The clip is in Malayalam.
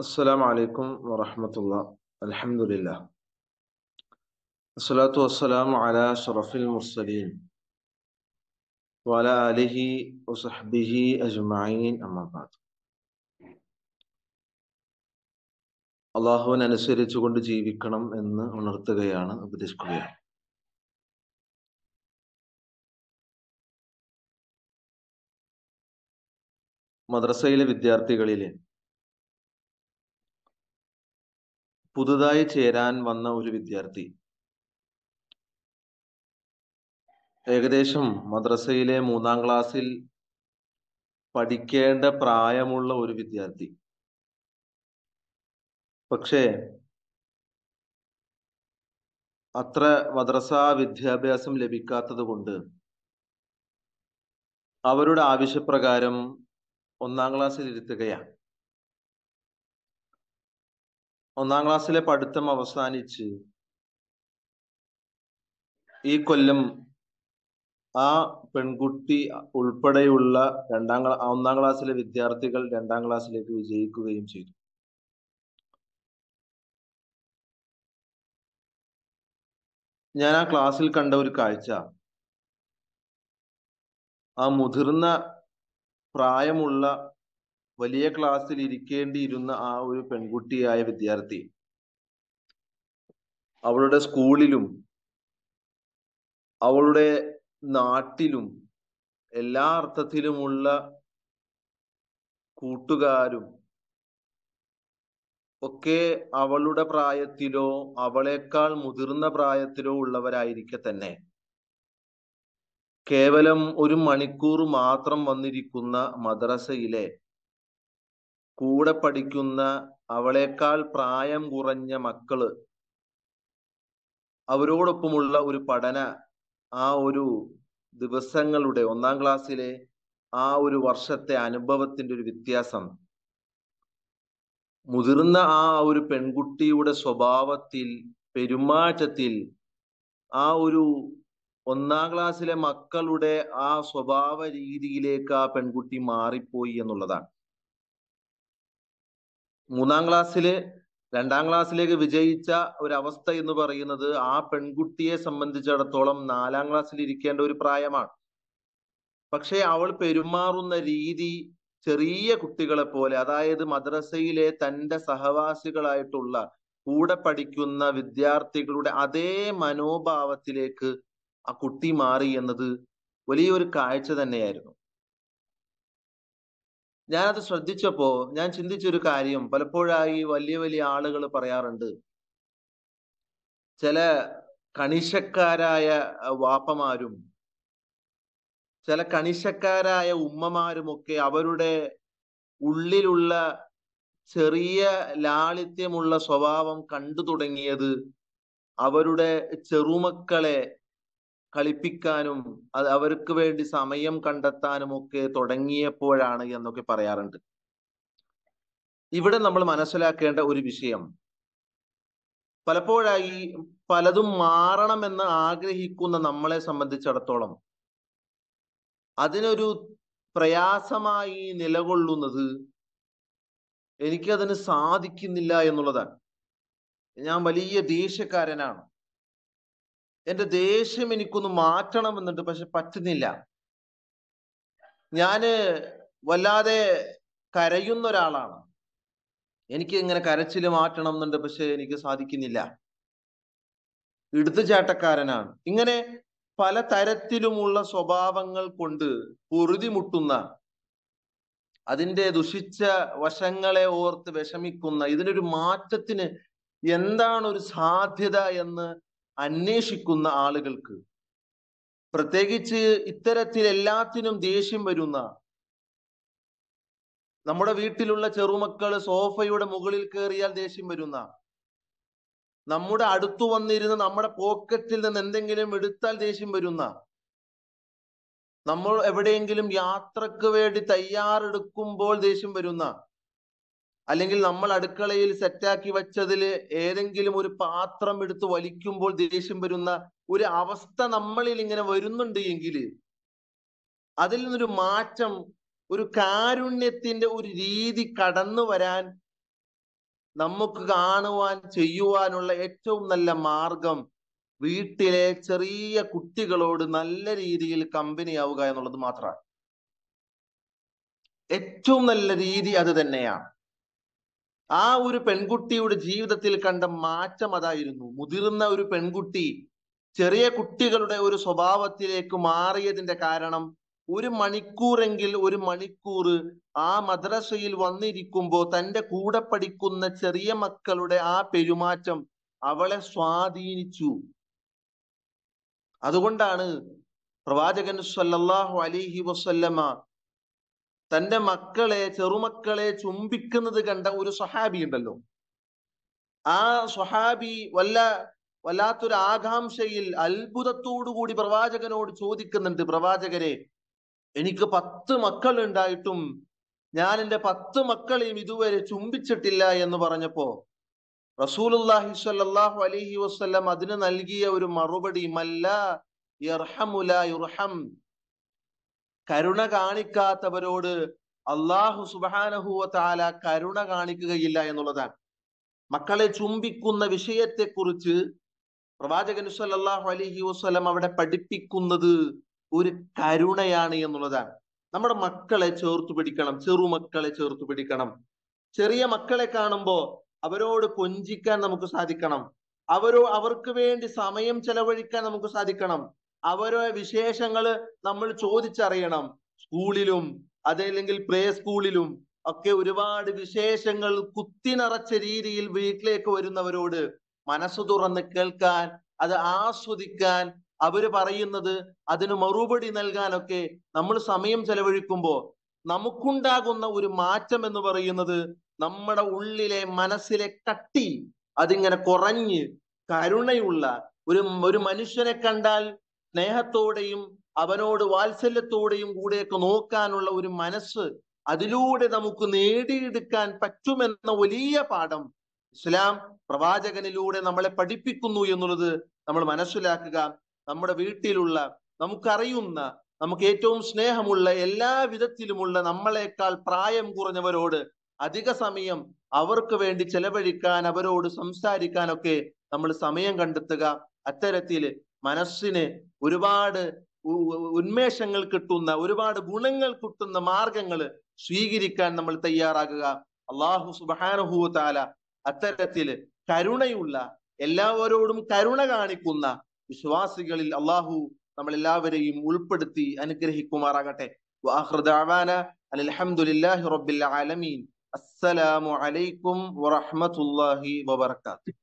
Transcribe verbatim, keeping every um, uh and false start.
السلام عليكم ورحمة الله. الحمد لله. الصلاة والسلام على أشرف المرسلين وعلى آله وصحبه أجمعين أما بعد. അള്ളാഹുവിനെ അനുസരിച്ചുകൊണ്ട് ജീവിക്കണം എന്ന് ഉണർത്തുകയാണ്, ഉപദേശിക്കുകയാണ്. മദ്രസയിലെ വിദ്യാർത്ഥികളിലെ പുതുതായി ചേരാൻ വന്ന ഒരു വിദ്യാർത്ഥി ഏകദേശം മദ്രസയിലെ മൂന്നാം ക്ലാസ്സിൽ പഠിക്കേണ്ട പ്രായമുള്ള ഒരു വിദ്യാർത്ഥി. പക്ഷേ അത്ര മദ്രസ വിദ്യാഭ്യാസം ലഭിക്കാത്തത് കൊണ്ട് അവരുടെ ആവശ്യപ്രകാരം ഒന്നാം ക്ലാസ്സിൽ ഇരുത്തുകയാണ്. ഒന്നാം ക്ലാസ്സിലെ പഠിത്തം അവസാനിച്ച് ഈ കൊല്ലം ആ പെൺകുട്ടി ഉൾപ്പെടെയുള്ള രണ്ടാം ക്ലാ ഒന്നാം ക്ലാസ്സിലെ വിദ്യാർത്ഥികൾ രണ്ടാം ക്ലാസ്സിലേക്ക് വിജയിക്കുകയും ചെയ്തു. ഞാൻ ആ ക്ലാസ്സിൽ കണ്ട ഒരു കാഴ്ച, ആ മുതിർന്ന പ്രായമുള്ള വലിയ ക്ലാസ്സിൽ ഇരിക്കേണ്ടിയിരുന്ന ആ ഒരു പെൺകുട്ടിയായ വിദ്യാർത്ഥി അവളുടെ സ്കൂളിലും അവളുടെ നാട്ടിലും എല്ലാ അർത്ഥത്തിലുമുള്ള കൂട്ടുകാരും ഒക്കെ അവളുടെ പ്രായത്തിലോ അവളേക്കാൾ മുതിർന്ന പ്രായത്തിലോ ഉള്ളവരായിരിക്കെ തന്നെ കേവലം ഒരു മണിക്കൂർ മാത്രം വന്നിരിക്കുന്ന മദ്രസയിലെ കൂടെ പഠിക്കുന്ന അവളേക്കാൾ പ്രായം കുറഞ്ഞ മക്കള് അവരോടൊപ്പമുള്ള ഒരു പഠന ആ ഒരു ദിവസങ്ങളുടെ ഒന്നാം ക്ലാസ്സിലെ ആ ഒരു വർഷത്തെ അനുഭവത്തിന്റെ ഒരു വ്യത്യാസം മുതിർന്ന ആ ഒരു പെൺകുട്ടിയുടെ സ്വഭാവത്തിൽ, പെരുമാറ്റത്തിൽ ആ ഒരു ഒന്നാം ക്ലാസ്സിലെ മക്കളുടെ ആ സ്വഭാവ രീതിയിലേക്ക് ആ പെൺകുട്ടി മാറിപ്പോയി എന്നുള്ളതാണ്. മൂന്നാം ക്ലാസ്സില് രണ്ടാം ക്ലാസ്സിലേക്ക് വിജയിച്ച ഒരവസ്ഥ എന്ന് പറയുന്നത് ആ പെൺകുട്ടിയെ സംബന്ധിച്ചിടത്തോളം നാലാം ക്ലാസ്സിൽ ഇരിക്കേണ്ട ഒരു പ്രായമാണ്. പക്ഷെ അവൾ പെരുമാറുന്ന രീതി ചെറിയ കുട്ടികളെ പോലെ, അതായത് മദ്രസയിലെ തന്റെ സഹവാസികളായിട്ടുള്ള കൂടെ പഠിക്കുന്ന വിദ്യാർത്ഥികളുടെ അതേ മനോഭാവത്തിലേക്ക് ആ കുട്ടി മാറി എന്നത് വലിയൊരു കാഴ്ച തന്നെയായിരുന്നു. ഞാനത് ശ്രദ്ധിച്ചപ്പോ ഞാൻ ചിന്തിച്ചൊരു കാര്യം, പലപ്പോഴായി വലിയ വലിയ ആളുകൾ പറയാറുണ്ട്, ചില കണിശക്കാരായ വാപ്പമാരും ചില കണിശക്കാരായ ഉമ്മമാരുമൊക്കെ അവരുടെ ഉള്ളിലുള്ള ചെറിയ ലാളിത്യമുള്ള സ്വഭാവം കണ്ടു തുടങ്ങിയത് അവരുടെ ചെറുമക്കളെ കളിപ്പിക്കാനും അത് അവർക്ക് വേണ്ടി സമയം കണ്ടെത്താനും ഒക്കെ തുടങ്ങിയപ്പോഴാണ് എന്നൊക്കെ പറയാറുണ്ട്. ഇവിടെ നമ്മൾ മനസ്സിലാക്കേണ്ട ഒരു വിഷയം, പലപ്പോഴായി പലതും മാറണമെന്ന് ആഗ്രഹിക്കുന്ന നമ്മളെ സംബന്ധിച്ചിടത്തോളം അതിനൊരു പ്രയാസമായി നിലകൊള്ളുന്നത് എനിക്കതിന് സാധിക്കുന്നില്ല എന്നുള്ളതാണ്. ഞാൻ വലിയ ദേഷ്യക്കാരനാണ്, എന്റെ ദേഷ്യം എനിക്കൊന്ന് മാറ്റണമെന്നുണ്ട്, പക്ഷെ പറ്റുന്നില്ല. ഞാന് വല്ലാതെ കരയുന്ന ഒരാളാണ്, എനിക്ക് ഇങ്ങനെ കരച്ചില് മാറ്റണം എന്നുണ്ട്, പക്ഷെ എനിക്ക് സാധിക്കുന്നില്ല. എടുത്തുചാട്ടക്കാരനാണ്. ഇങ്ങനെ പല തരത്തിലുമുള്ള സ്വഭാവങ്ങൾ കൊണ്ട് പൊറുതിമുട്ടുന്ന, അതിന്റെ ദുഷിച്ച വശങ്ങളെ ഓർത്ത് വിഷമിക്കുന്ന, ഇതിനൊരു മാറ്റത്തിന് എന്താണ് ഒരു സാധ്യത എന്ന് അന്വേഷിക്കുന്ന ആളുകൾക്ക്, പ്രത്യേകിച്ച് ഇത്തരത്തിൽ എല്ലാത്തിനും ദേഷ്യം വരുന്ന, നമ്മുടെ വീട്ടിലുള്ള ചെറുമക്കള് സോഫയുടെ മുകളിൽ കയറിയാൽ ദേഷ്യം വരുന്ന, നമ്മുടെ അടുത്തു വന്നിരുന്ന് നമ്മുടെ പോക്കറ്റിൽ നിന്ന് എന്തെങ്കിലും എടുത്താൽ ദേഷ്യം വരുന്ന, നമ്മൾ എവിടെയെങ്കിലും യാത്രക്ക് വേണ്ടി തയ്യാറെടുക്കുമ്പോൾ ദേഷ്യം വരുന്ന, അല്ലെങ്കിൽ നമ്മൾ അടുക്കളയിൽ സെറ്റാക്കി വെച്ചതിൽ ഏതെങ്കിലും ഒരു പാത്രം എടുത്ത് വലിക്കുമ്പോൾ ദേഷ്യം വരുന്ന ഒരു അവസ്ഥ നമ്മളിൽ ഇങ്ങനെ വരുന്നുണ്ട് എങ്കിൽ അതിൽ നിന്നൊരു മാറ്റം, ഒരു കാരുണ്യത്തിന്റെ ഒരു രീതി കടന്നു വരാൻ നമുക്ക് കാണുവാൻ ചെയ്യുവാനുള്ള ഏറ്റവും നല്ല മാർഗം വീട്ടിലെ ചെറിയ കുട്ടികളോട് നല്ല രീതിയിൽ കമ്പനി ആവുക എന്നുള്ളത് മാത്രമാണ്. ഏറ്റവും നല്ല രീതി അത് തന്നെയാണ്. ആ ഒരു പെൺകുട്ടിയുടെ ജീവിതത്തിൽ കണ്ട മാറ്റം അതായിരുന്നു. മുതിർന്ന ഒരു പെൺകുട്ടി ചെറിയ കുട്ടികളുടെ ഒരു സ്വഭാവത്തിലേക്ക് മാറിയതിന്റെ കാരണം ഒരു മണിക്കൂറെങ്കിൽ ഒരു മണിക്കൂർ ആ മദ്രസയിൽ വന്നിരിക്കുമ്പോൾ തന്റെ കൂടെ പഠിക്കുന്ന ചെറിയ മക്കളുടെ ആ പെരുമാറ്റം അവളെ സ്വാധീനിച്ചു. അതുകൊണ്ടാണ് പ്രവാചകൻ സല്ലല്ലാഹു അലൈഹി വസല്ലമ തന്റെ മക്കളെ ചെറുമക്കളെ ചുംബിക്കുന്നത് കണ്ട ഒരു സ്വഹാബി ഉണ്ടല്ലോ, ആ സ്വഹാബി വല്ല വല്ലാത്തൊരു ആകാംക്ഷയിൽ അത്ഭുതത്തോടു കൂടി പ്രവാചകനോട് ചോദിക്കുന്നുണ്ട്, പ്രവാചകരെ, എനിക്ക് പത്ത് മക്കൾ ഉണ്ടായിട്ടും ഞാൻ എൻ്റെ പത്ത് മക്കളെയും ഇതുവരെ ചുംബിച്ചിട്ടില്ല എന്ന് പറഞ്ഞപ്പോ റസൂലുള്ളാഹി സ്വല്ലല്ലാഹു അലൈഹി വസല്ലം അതിന് നൽകിയ ഒരു മറുപടി, മല്ല യർഹമു ലാ യുർഹം, കരുണ കാണിക്കാത്തവരോട് അള്ളാഹു സുബ്ഹാനഹു വ തആല കരുണ കാണിക്കുകയില്ല എന്നുള്ളതാണ്. മക്കളെ ചുംബിക്കുന്ന വിഷയത്തെ കുറിച്ച് പ്രവാചകൻ സല്ലല്ലാഹു അലൈഹി വസല്ലം അവിടെ പഠിപ്പിക്കുന്നത് ഒരു കരുണയാണ് എന്നുള്ളതാണ്. നമ്മുടെ മക്കളെ ചേർത്ത് പിടിക്കണം, ചെറുമക്കളെ ചേർത്ത് പിടിക്കണം. ചെറിയ മക്കളെ കാണുമ്പോ അവരോട് കൊഞ്ചിക്കാൻ നമുക്ക് സാധിക്കണം, അവരോ അവർക്ക് വേണ്ടി സമയം ചെലവഴിക്കാൻ നമുക്ക് സാധിക്കണം, അവരുടെ വിശേഷങ്ങള് നമ്മൾ ചോദിച്ചറിയണം. സ്കൂളിലും അതല്ലെങ്കിൽ പ്ലേ സ്കൂളിലും ഒക്കെ ഒരുപാട് വിശേഷങ്ങൾ കുത്തിനിറച്ച രീതിയിൽ വീട്ടിലേക്ക് വരുന്നവരോട് മനസ്സ് തുറന്ന് കേൾക്കാൻ, അത് ആസ്വദിക്കാൻ, അവര് പറയുന്നത് അതിന് മറുപടി നൽകാനൊക്കെ നമ്മൾ സമയം ചെലവഴിക്കുമ്പോൾ നമുക്കുണ്ടാകുന്ന ഒരു മാറ്റം എന്ന് പറയുന്നത് നമ്മുടെ ഉള്ളിലെ മനസ്സിലെ കട്ടി അതിങ്ങനെ കുറഞ്ഞ് കരുണയുള്ള ഒരു ഒരു മനുഷ്യനെ കണ്ടാൽ സ്നേഹത്തോടെയും അവനോട് വാത്സല്യത്തോടെയും കൂടെയൊക്കെ നോക്കാനുള്ള ഒരു മനസ്സ് അതിലൂടെ നമുക്ക് നേടിയെടുക്കാൻ പറ്റുമെന്ന വലിയ പാഠം ഇസ്ലാം പ്രവാചകനിലൂടെ നമ്മളെ പഠിപ്പിക്കുന്നു എന്നുള്ളത് നമ്മൾ മനസ്സിലാക്കുക. നമ്മുടെ വീട്ടിലുള്ള നമുക്കറിയുന്ന നമുക്ക് ഏറ്റവും സ്നേഹമുള്ള എല്ലാ വിധത്തിലുമുള്ള നമ്മളെക്കാൾ പ്രായം കുറഞ്ഞവരോട് അധിക സമയം അവർക്ക് വേണ്ടി ചെലവഴിക്കാൻ, അവരോട് സംസാരിക്കാനൊക്കെ നമ്മൾ സമയം കണ്ടെത്തുക. അത്തരത്തിൽ മനസ്സിന് ഒരുപാട് ഉന്മേഷങ്ങൾ കിട്ടുന്ന, ഒരുപാട് ഗുണങ്ങൾ കിട്ടുന്ന മാർഗങ്ങൾ സ്വീകരിക്കാൻ നമ്മൾ തയ്യാറാകുക. അള്ളാഹു സുബ്ഹാനഹു വ തആല അത്തരത്തില് കരുണയുള്ള, എല്ലാവരോടും കരുണ കാണിക്കുന്ന വിശ്വാസികളിൽ അള്ളാഹു നമ്മളെല്ലാവരെയും ഉൾപ്പെടുത്തി അനുഗ്രഹിക്കുമാറാകട്ടെ. വആഖിറു ദഅവാന അൽഹംദുലില്ലാഹി റബ്ബിൽ ആലമീൻ. അസ്സലാമു അലൈക്കും വറഹ്മത്തുള്ളാഹി വബറകാതുഹു.